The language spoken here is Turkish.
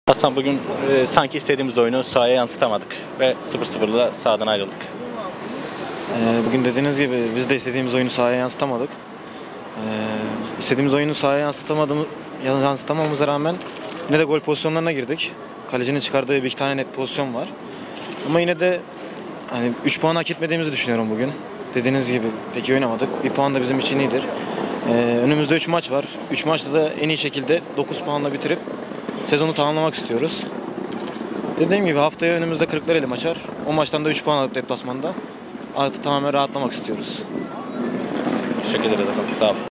Hasan bugün sanki istediğimiz oyunu sahaya yansıtamadık ve 0-0'la sahadan ayrıldık. Bugün dediğiniz gibi biz de istediğimiz oyunu sahaya yansıtamadık. İstediğimiz oyunu sahaya yansıtamamıza rağmen yine de gol pozisyonlarına girdik. Kalecinin çıkardığı bir iki tane net pozisyon var. Ama yine de hani 3 puan hak etmediğimizi düşünüyorum bugün. Dediğiniz gibi pek iyi oynamadık. 1 puan da bizim için iyidir. Önümüzde 3 maç var. 3 maçta da en iyi şekilde 9 puanla bitirip sezonu tamamlamak istiyoruz. Dediğim gibi haftaya önümüzde Kırklareli maç var. O maçtan da 3 puan alıp deplasmanda artık tamamen rahatlamak istiyoruz. Teşekkür ederiz. Sağ olun.